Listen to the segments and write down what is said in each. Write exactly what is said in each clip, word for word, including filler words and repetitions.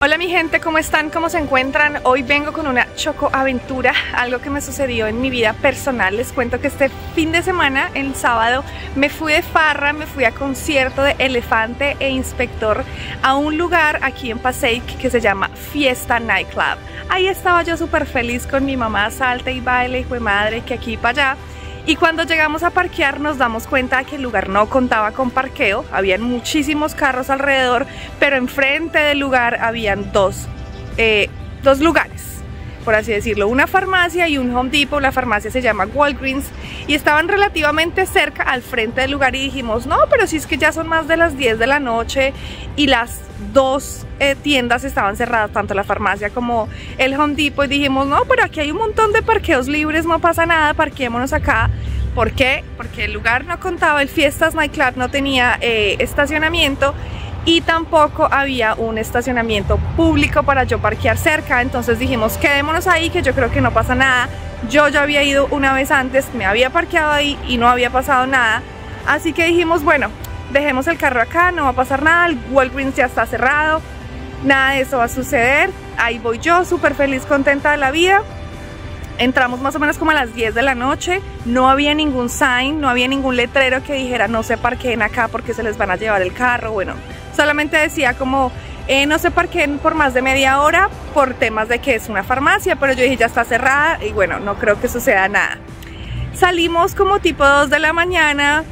Hola mi gente, ¿cómo están? ¿Cómo se encuentran? Hoy vengo con una choco aventura, algo que me sucedió en mi vida personal. Les cuento que este fin de semana, el sábado, me fui de farra, me fui a concierto de Elefante e Inspector a un lugar aquí en Passaic que se llama Fiesta Nightclub. Ahí estaba yo súper feliz con mi mamá, salte y baile, hijo de madre, que aquí y para allá. Y cuando llegamos a parquear nos damos cuenta de que el lugar no contaba con parqueo, habían muchísimos carros alrededor, pero enfrente del lugar habían dos, eh, dos lugares, por así decirlo, una farmacia y un Home Depot. La farmacia se llama Walgreens y estaban relativamente cerca al frente del lugar y dijimos, no, pero si es que ya son más de las diez de la noche y las dos eh, tiendas estaban cerradas, tanto la farmacia como el Home Depot, y dijimos, no, pero aquí hay un montón de parqueos libres, no pasa nada, parquémonos acá. ¿Por qué? Porque el lugar no contaba, el Fiestas Nightclub no tenía eh, estacionamiento y tampoco había un estacionamiento público para yo parquear cerca. Entonces dijimos, quedémonos ahí, que yo creo que no pasa nada. Yo ya había ido una vez antes, me había parqueado ahí y no había pasado nada, así que dijimos, bueno, dejemos el carro acá, no va a pasar nada, el Walgreens ya está cerrado, nada de eso va a suceder. Ahí voy yo, súper feliz, contenta de la vida. Entramos más o menos como a las diez de la noche, no había ningún sign, no había ningún letrero que dijera no se parqueen acá porque se les van a llevar el carro. Bueno, solamente decía como eh, no se parqueen por más de media hora por temas de que es una farmacia, pero yo dije ya está cerrada y bueno, no creo que suceda nada. Salimos como tipo dos de la mañana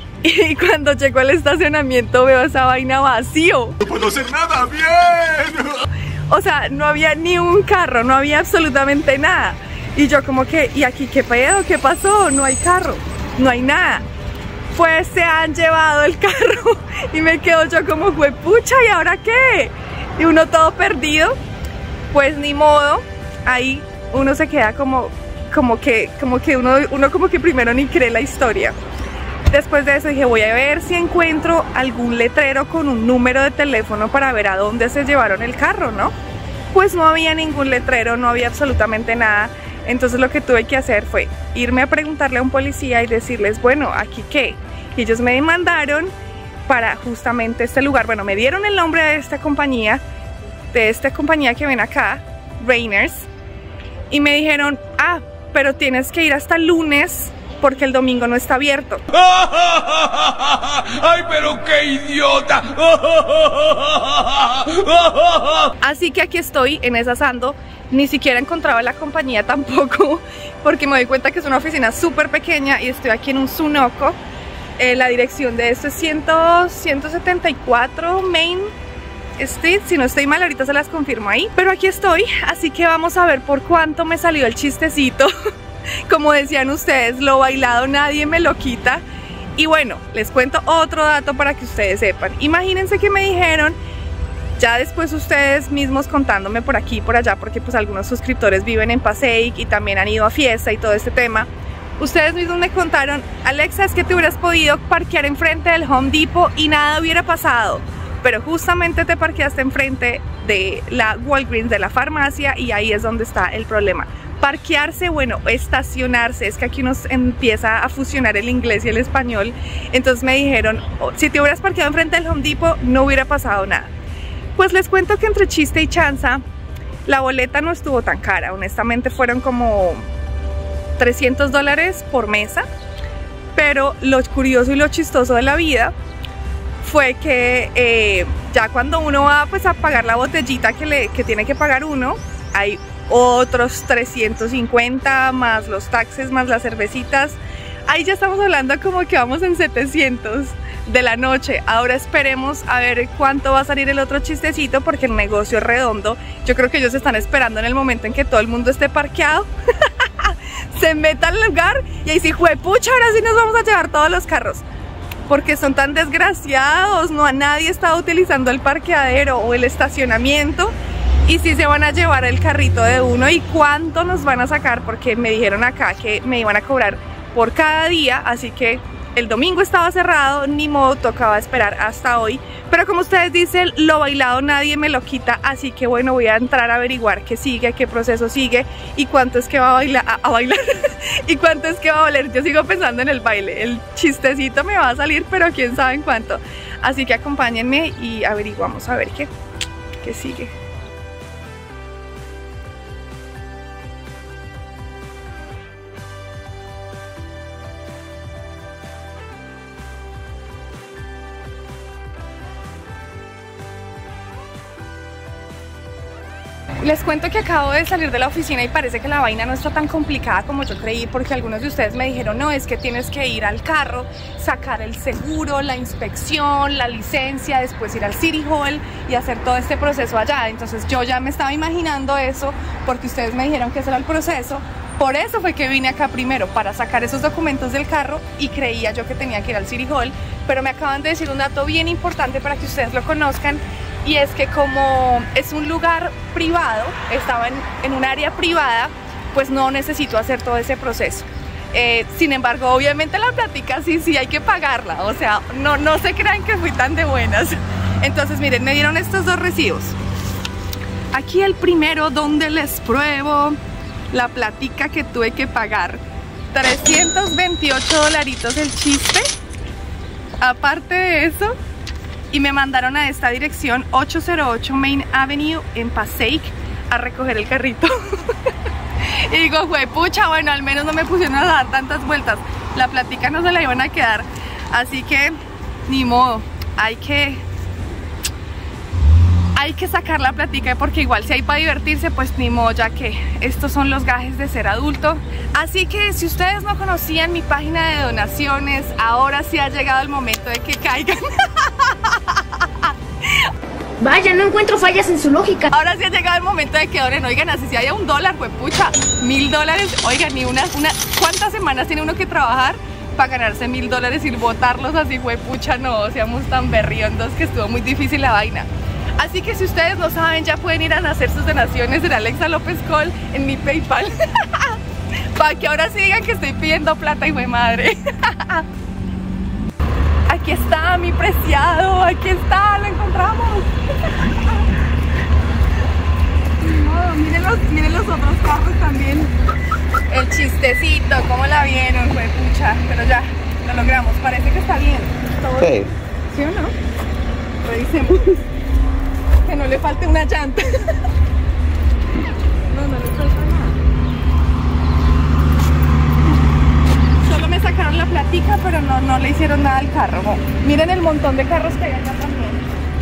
y cuando llego al estacionamiento veo esa vaina vacío. No puedo hacer nada, bien. O sea, no había ni un carro, no había absolutamente nada. Y yo como que, ¿y aquí qué pedo? ¿Qué pasó? No hay carro, no hay nada. Pues se han llevado el carro y me quedo yo como, huepucha, ¿y ahora qué? Y uno todo perdido, pues ni modo. Ahí uno se queda como, como que, como que uno, uno como que primero ni cree la historia. Después de eso dije, voy a ver si encuentro algún letrero con un número de teléfono para ver a dónde se llevaron el carro, ¿no? Pues no había ningún letrero, no había absolutamente nada. Entonces lo que tuve que hacer fue irme a preguntarle a un policía y decirles, bueno, ¿aquí qué? Y ellos me mandaron para justamente este lugar. Bueno, me dieron el nombre de esta compañía, de esta compañía que ven acá, Rainers, y me dijeron, ah, pero tienes que ir hasta el lunes porque el domingo no está abierto. ¡Ay, pero qué idiota! Así que aquí estoy en esa Sando. Ni siquiera encontraba la compañía tampoco, porque me doy cuenta que es una oficina súper pequeña y estoy aquí en un Sunoco. Eh, la dirección de esto es ciento setenta y cuatro Main Street, si no estoy mal, ahorita se las confirmo ahí. Pero aquí estoy, así que vamos a ver por cuánto me salió el chistecito. Como decían ustedes, lo bailado nadie me lo quita. Y bueno, les cuento otro dato para que ustedes sepan. Imagínense que me dijeron, ya después ustedes mismos contándome por aquí y por allá, porque pues algunos suscriptores viven en Passaic y también han ido a fiesta y todo este tema. Ustedes mismos me contaron, Alexa, es que te hubieras podido parquear enfrente del Home Depot y nada hubiera pasado. Pero justamente te parqueaste enfrente de la Walgreens, de la farmacia, y ahí es donde está el problema. Parquearse, bueno, estacionarse, es que aquí nos empieza a fusionar el inglés y el español. Entonces me dijeron, oh, si te hubieras parqueado enfrente del Home Depot no hubiera pasado nada. Pues les cuento que entre chiste y chanza, la boleta no estuvo tan cara. Honestamente fueron como trescientos dólares por mesa. Pero lo curioso y lo chistoso de la vida fue que eh, ya cuando uno va pues a pagar la botellita que, le, que tiene que pagar uno, hay otros trescientos cincuenta más los taxes, más las cervecitas. Ahí ya estamos hablando como que vamos en setecientos de la noche. Ahora esperemos a ver cuánto va a salir el otro chistecito, porque el negocio es redondo. Yo creo que ellos están esperando en el momento en que todo el mundo esté parqueado se meta al lugar y ahí sí, juepucha, ahora sí nos vamos a llevar todos los carros, porque son tan desgraciados, no a nadie está utilizando el parqueadero o el estacionamiento y sí se van a llevar el carrito de uno. ¿Y cuánto nos van a sacar? Porque me dijeron acá que me iban a cobrar por cada día, así que el domingo estaba cerrado, ni modo, tocaba esperar hasta hoy. Pero como ustedes dicen, lo bailado nadie me lo quita, así que bueno, voy a entrar a averiguar qué sigue, qué proceso sigue y cuánto es que va a bailar, a, a bailar y cuánto es que va a valer. Yo sigo pensando en el baile, el chistecito me va a salir, pero quién sabe en cuánto. Así que acompáñenme y averiguamos a ver qué, qué sigue. Les cuento que acabo de salir de la oficina y parece que la vaina no está tan complicada como yo creí, porque algunos de ustedes me dijeron, no, es que tienes que ir al carro, sacar el seguro, la inspección, la licencia, después ir al City Hall y hacer todo este proceso allá. Entonces yo ya me estaba imaginando eso porque ustedes me dijeron que ese era el proceso. Por eso fue que vine acá primero, para sacar esos documentos del carro, y creía yo que tenía que ir al City Hall, pero me acaban de decir un dato bien importante para que ustedes lo conozcan, y es que como es un lugar privado, estaba en, en un área privada, pues no necesito hacer todo ese proceso. Eh, sin embargo, obviamente la plática sí, sí hay que pagarla, o sea, no, no se crean que fui tan de buenas. Entonces miren, me dieron estos dos recibos. Aquí el primero donde les pruebo la plática que tuve que pagar, trescientos veintiocho dolaritos el chiste. Aparte de eso, y me mandaron a esta dirección, ochocientos ocho Main Avenue en Passaic, a recoger el carrito. Y digo, fue pucha, bueno, al menos no me pusieron a dar tantas vueltas. La plática no se la iban a quedar, así que ni modo, hay que hay que sacar la plática, porque igual si hay para divertirse, pues ni modo, ya que estos son los gajes de ser adulto. Así que si ustedes no conocían mi página de donaciones, ahora sí ha llegado el momento de que caigan. Vaya, no encuentro fallas en su lógica. Ahora sí ha llegado el momento de que donen. Oigan, así si haya un dólar, pues pucha, mil dólares. Oigan, ni una, una, ¿cuántas semanas tiene uno que trabajar para ganarse mil dólares y botarlos así? Fue pucha, no seamos tan berriondos, que estuvo muy difícil la vaina. Así que si ustedes no saben, ya pueden ir a hacer sus donaciones en Alexa López Col, en mi PayPal. Para que ahora sí digan que estoy pidiendo plata, hijo de madre. Aquí está mi preciado, aquí está, lo encontramos. No, miren, los, miren los otros carros también. El chistecito, cómo la vieron, fue pucha. Pero ya, lo logramos, parece que está bien. ¿Todo bien? ¿Sí o no? Revisemos. Que no le falte una llanta. No, no le falta nada. Solo me sacaron la platica, pero no, no le hicieron nada al carro. No. Miren el montón de carros que hay acá también.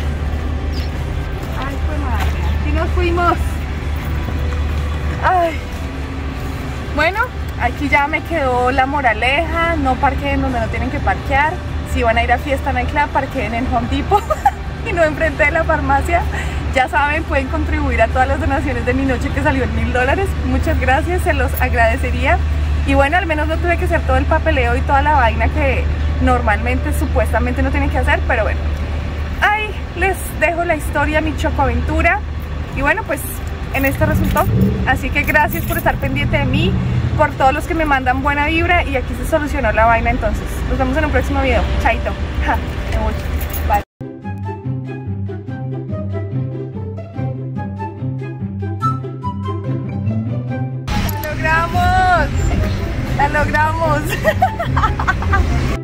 Ay, pues madre, aquí nos fuimos. Ay. Bueno, aquí ya me quedó la moraleja. No parqueen donde no tienen que parquear. Si van a ir a fiesta nightclub, parqueen en Home Depot y no enfrente de la farmacia. Ya saben, pueden contribuir a todas las donaciones de mi noche, que salió en mil dólares. Muchas gracias, se los agradecería. Y bueno, al menos no tuve que hacer todo el papeleo y toda la vaina que normalmente supuestamente no tienen que hacer, pero bueno, ahí les dejo la historia, mi chocoaventura. Y bueno, pues en esto resultó. Así que gracias por estar pendiente de mí, por todos los que me mandan buena vibra, y aquí se solucionó la vaina. Entonces nos vemos en un próximo video. Chaito. Ja, me voy. Bye. ¡La logramos! ¡La logramos!